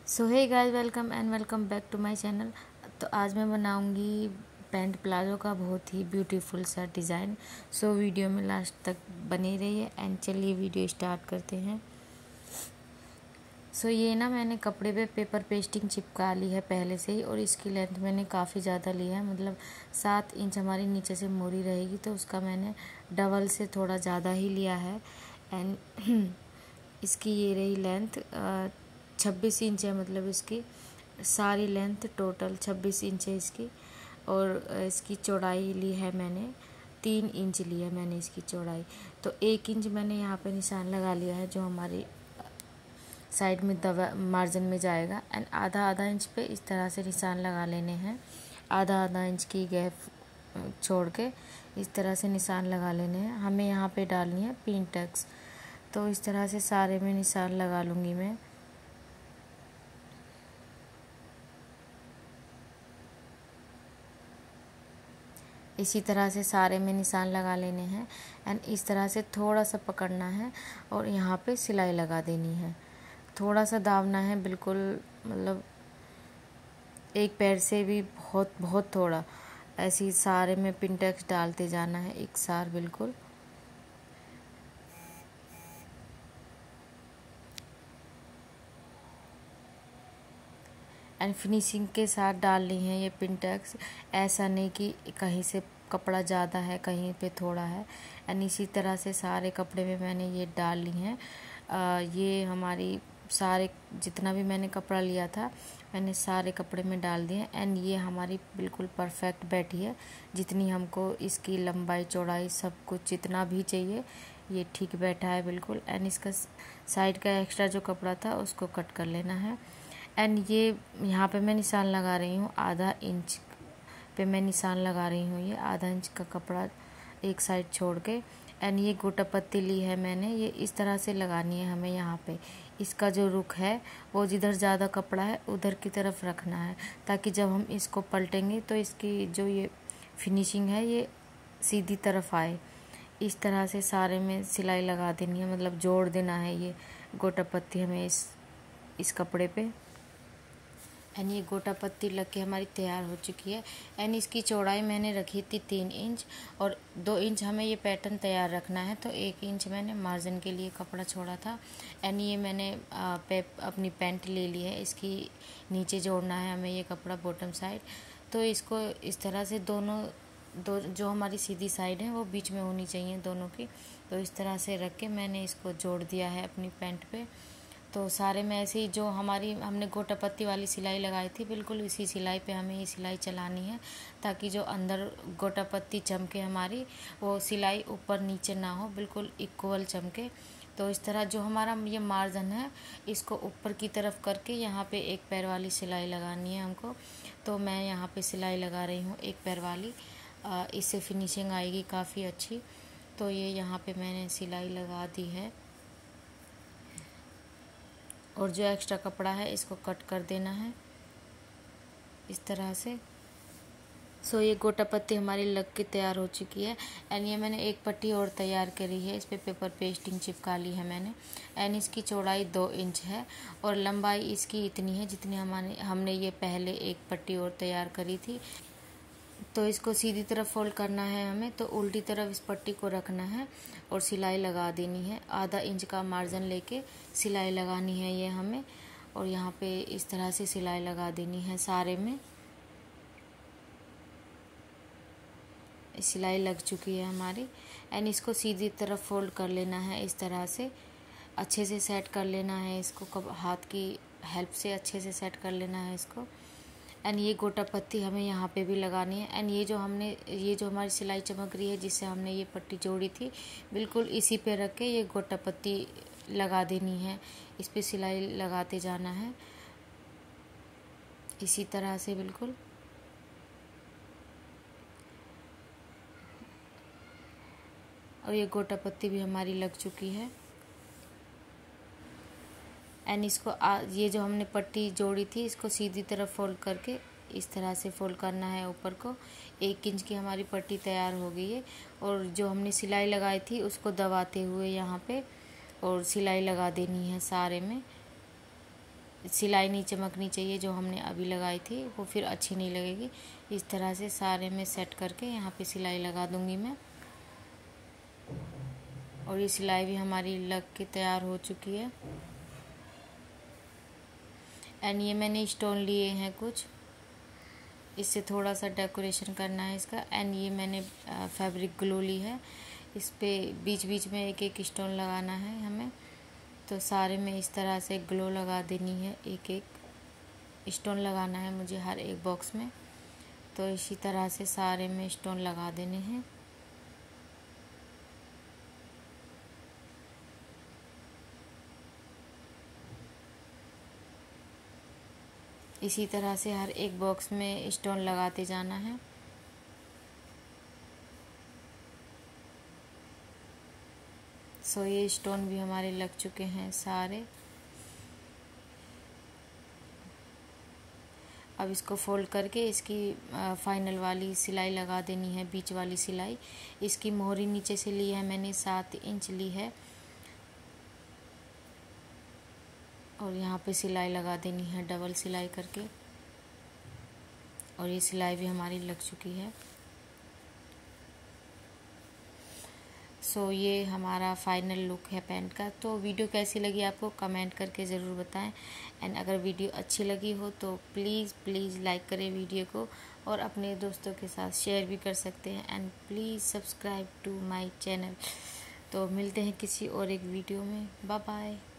So hey guys, welcome back to my channel. तो आज मैं बनाऊंगी पैंट प्लाजो का बहुत ही ब्यूटीफुल सा डिज़ाइन। सो वीडियो में लास्ट तक बने रहिए एंड चलिए वीडियो स्टार्ट करते हैं। सो ये ना मैंने कपड़े पे पेपर पेस्टिंग चिपका ली है पहले से ही, और इसकी लेंथ मैंने काफ़ी ज़्यादा ली है, मतलब 7 इंच हमारी नीचे से मोरी रहेगी, तो उसका मैंने डबल से थोड़ा ज़्यादा ही लिया है। एंड इसकी ये रही लेंथ 26 इंच है, मतलब इसकी सारी लेंथ टोटल 26 इंच है इसकी। और इसकी चौड़ाई ली है मैंने 3 इंच ली है मैंने इसकी चौड़ाई। तो 1 इंच मैंने यहाँ पे निशान लगा लिया है जो हमारी साइड में दवा मार्जिन में जाएगा। एंड आधा आधा इंच पे इस तरह से निशान लगा लेने हैं। आधा आधा इंच की गैप छोड़ के इस तरह से निशान लगा लेने हैं। हमें यहाँ पे डालनी है पिन टक्स, तो इस तरह से सारे में निशान लगा लूँगी मैं। इसी तरह से सारे में निशान लगा लेने हैं एंड इस तरह से थोड़ा सा पकड़ना है और यहाँ पे सिलाई लगा देनी है। थोड़ा सा दाबना है, बिल्कुल मतलब एक पैर से भी बहुत बहुत थोड़ा, ऐसी सारे में पिन टक्स डालते जाना है एक सार बिल्कुल। एंड फिनिशिंग के साथ डालनी है ये पिन टक्स। ऐसा नहीं कि कहीं से कपड़ा ज़्यादा है कहीं पे थोड़ा है। एंड इसी तरह से सारे कपड़े में मैंने ये डाल ली हैं। ये हमारी सारे जितना भी मैंने कपड़ा लिया था मैंने सारे कपड़े में डाल दिए। एंड ये हमारी बिल्कुल परफेक्ट बैठी है, जितनी हमको इसकी लंबाई चौड़ाई सब कुछ जितना भी चाहिए ये ठीक बैठा है बिल्कुल। एंड इसका साइड का एक्स्ट्रा जो कपड़ा था उसको कट कर लेना है। एंड ये यहाँ पे मैं निशान लगा रही हूँ आधा इंच पे मैं निशान लगा रही हूँ, ये आधा इंच का कपड़ा एक साइड छोड़ के। एंड ये गोटा पत्ती ली है मैंने, ये इस तरह से लगानी है हमें। यहाँ पे इसका जो रुख है वो जिधर ज़्यादा कपड़ा है उधर की तरफ रखना है, ताकि जब हम इसको पलटेंगे तो इसकी जो ये फिनिशिंग है ये सीधी तरफ आए। इस तरह से सारे में सिलाई लगा देनी है, मतलब जोड़ देना है ये गोटा पत्ती हमें इस कपड़े पे। एंड ये गोटा पत्ती लग के हमारी तैयार हो चुकी है। एंड इसकी चौड़ाई मैंने रखी थी 3 इंच और 2 इंच हमें ये पैटर्न तैयार रखना है, तो 1 इंच मैंने मार्जिन के लिए कपड़ा छोड़ा था। एंड ये मैंने अपनी पैंट ले ली है, इसकी नीचे जोड़ना है हमें ये कपड़ा बॉटम साइड। तो इसको इस तरह से दो जो हमारी सीधी साइड है वो बीच में होनी चाहिए दोनों की। तो इस तरह से रख के मैंने इसको जोड़ दिया है अपनी पैंट पे। तो सारे में ऐसे ही जो हमने गोटा पत्ती वाली सिलाई लगाई थी बिल्कुल इसी सिलाई पे हमें ये सिलाई चलानी है, ताकि जो अंदर गोटा पत्ती चमके हमारी वो सिलाई ऊपर नीचे ना हो, बिल्कुल इक्वल चमके। तो इस तरह जो हमारा ये मार्जिन है इसको ऊपर की तरफ करके यहाँ पे एक पैर वाली सिलाई लगानी है हमको। तो मैं यहाँ पे सिलाई लगा रही हूँ एक पैर वाली, इससे फिनिशिंग आएगी काफ़ी अच्छी। तो ये यहाँ पे मैंने सिलाई लगा दी है और जो एक्स्ट्रा कपड़ा है इसको कट कर देना है इस तरह से। सो ये गोटा पत्ती हमारी लग के तैयार हो चुकी है। एंड ये मैंने एक पट्टी और तैयार करी है, इस पर पेपर पेस्टिंग चिपका ली है मैंने। एंड इसकी चौड़ाई 2 इंच है और लंबाई इसकी इतनी है जितनी हमने ये पहले एक पट्टी और तैयार करी थी। तो इसको सीधी तरफ फोल्ड करना है हमें, तो उल्टी तरफ इस पट्टी को रखना है और सिलाई लगा देनी है। आधा इंच का मार्जिन लेके सिलाई लगानी है ये हमें, और यहाँ पे इस तरह से सिलाई लगा देनी है सारे में। सिलाई लग चुकी है हमारी। एंड इसको सीधी तरफ फोल्ड कर लेना है इस तरह से, अच्छे से सेट कर लेना है इसको, हाथ की हेल्प से अच्छे से सेट कर लेना है इसको। एंड ये गोटा पत्ती हमें यहाँ पे भी लगानी है। एंड ये जो हमारी सिलाई चमक रही है जिससे हमने ये पट्टी जोड़ी थी बिल्कुल इसी पे रख के ये गोटा पत्ती लगा देनी है, इस पे सिलाई लगाते जाना है इसी तरह से बिल्कुल। और ये गोटा पत्ती भी हमारी लग चुकी है। एंड इसको ये जो हमने पट्टी जोड़ी थी इसको सीधी तरफ फोल्ड करके इस तरह से फोल्ड करना है ऊपर को। 1 इंच की हमारी पट्टी तैयार हो गई है और जो हमने सिलाई लगाई थी उसको दबाते हुए यहाँ पे और सिलाई लगा देनी है सारे में सिलाई नहीं चमकनी चाहिए जो हमने अभी लगाई थी, वो फिर अच्छी नहीं लगेगी। इस तरह से सारे में सेट करके यहाँ पे सिलाई लगा दूँगी मैं। और ये सिलाई भी हमारी लग के तैयार हो चुकी है। एंड ये मैंने स्टोन लिए हैं कुछ, इससे थोड़ा सा डेकोरेशन करना है इसका। एंड ये मैंने फैब्रिक ग्लू ली है, इस पे बीच बीच में एक एक स्टोन लगाना है हमें। तो सारे में इस तरह से ग्लो लगा देनी है, एक एक स्टोन लगाना है मुझे हर एक बॉक्स में। तो इसी तरह से सारे में स्टोन लगा देने हैं। इसी तरह से हर एक बॉक्स में स्टोन लगाते जाना है। सो ये स्टोन भी हमारे लग चुके हैं सारे। अब इसको फोल्ड करके इसकी फाइनल वाली सिलाई लगा देनी है, बीच वाली सिलाई। इसकी मोहरी नीचे से ली है मैंने 7 इंच ली है, और यहाँ पे सिलाई लगा देनी है डबल सिलाई करके। और ये सिलाई भी हमारी लग चुकी है। सो ये हमारा फाइनल लुक है पैंट का। तो वीडियो कैसी लगी आपको कमेंट करके ज़रूर बताएं। एंड अगर वीडियो अच्छी लगी हो तो प्लीज़ लाइक करें वीडियो को, और अपने दोस्तों के साथ शेयर भी कर सकते हैं। And please subscribe to my channel. तो मिलते हैं किसी और एक वीडियो में। Bye bye.